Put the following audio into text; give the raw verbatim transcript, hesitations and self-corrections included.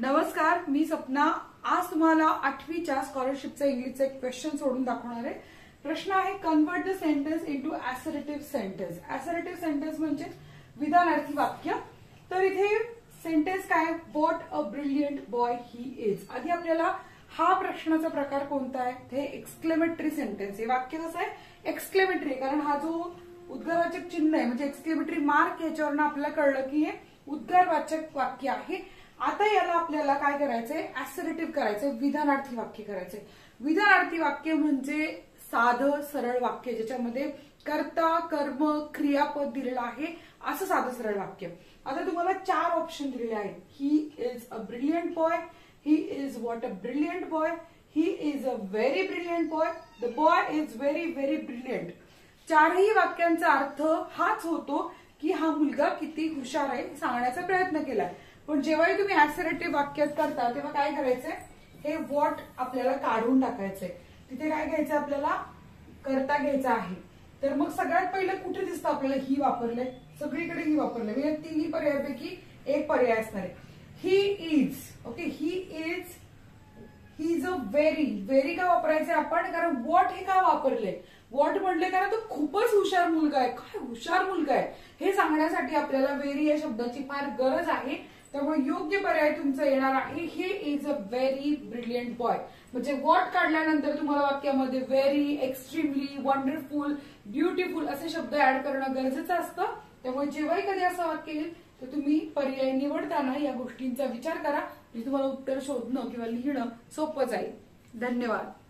नमस्कार, मी सपना। आज तुम्हाला आठवीच्या स्कॉलरशिपचा इंग्लिशचा एक क्वेश्चन सोडून दाखवणार आहे। प्रश्न आहे, convert the sentence into assertive sentence. Assertive sentence म्हणजे विधानार्थी वाक्य। तर इथे सेंटेन्स काय, what a brilliant boy he is. आधी आपल्याला हा प्रश्नाचा प्रकार कोणता आहे, ते एक्सक्लेमेटरी सेंटेन्स। हे वाक्य कसं आहे, एक्सक्लेमेटरी, कारण हा जो उद्गारवाचक चिन्ह आहे म्हणजे एक्सक्लेमेटरी मार्क, याच्यावरून आपल्याला कळलं की हे उद्गारवाचक वाक्य आहे। आता याला आपल्याला काय करायचंय, असर्टिव्ह करायचंय, विधानार्थी वाक्य करायचंय। विधानार्थी वाक्य म्हणजे साधं सरळ वाक्य, ज्याच्यामध्ये कर्ता, कर्म, क्रियापद दिलेलं आहे, असं साधं सरळ वाक्य। आता तुम्हाला चार ऑप्शन दिलेले आहेत। He is a brilliant boy, he is what a brilliant boy, he is a very brilliant boy, the boy is very very brilliant. चारही वाक्यांचा अर्थ हाच होतो की हा मुलगा किती हुशार आहे सांगण्याचा प्रयत्न केलाय। पण जेव्हाही तुम्ही असर्टिव्ह वाक्यात करता तेव्हा काय करायचंय, हे व्हॉट आपल्याला काढून टाकायचंय। तिथे काय घ्यायचं, आपल्याला कर्ता घ्यायचा आहे। तर मग सगळ्यात पहिलं कुठे दिसतं आपल्याला, ही वापरलंय, सगळीकडे ही वापरलंय, म्हणजे तिन्ही पर्यायापैकी एक पर्याय असणार आहे। He is, okay, he is, he is a very, very का वापरायचंय आपण, कारण व्हॉट हे का वापरलंय, व्हॉट म्हटले कारण तो खूपच हुशार मुलगा आहे, काय हुशार मुलगा आहे हे सांगण्यासाठी आपल्याला व्हेरी या शब्दाची फार गरज आहे। त्यामुळे योग्य पर्याय तुमचा येणार आहे, he is a very brilliant boy. म्हणजे व्हॉट काढल्यानंतर तुम्हाला वाक्यामध्ये व्हेरी, एक्स्ट्रीमली, वंडरफुल, ब्युटिफुल असे शब्द ऍड करणं गरजेचं असतं। त्यामुळे जेव्हाही कधी असं वाक्य येईल तर तुम्ही पर्याय निवडताना या गोष्टींचा विचार करा, म्हणजे तुम्हाला उत्तर शोधणं किंवा लिहिणं सोपं जाईल। धन्यवाद।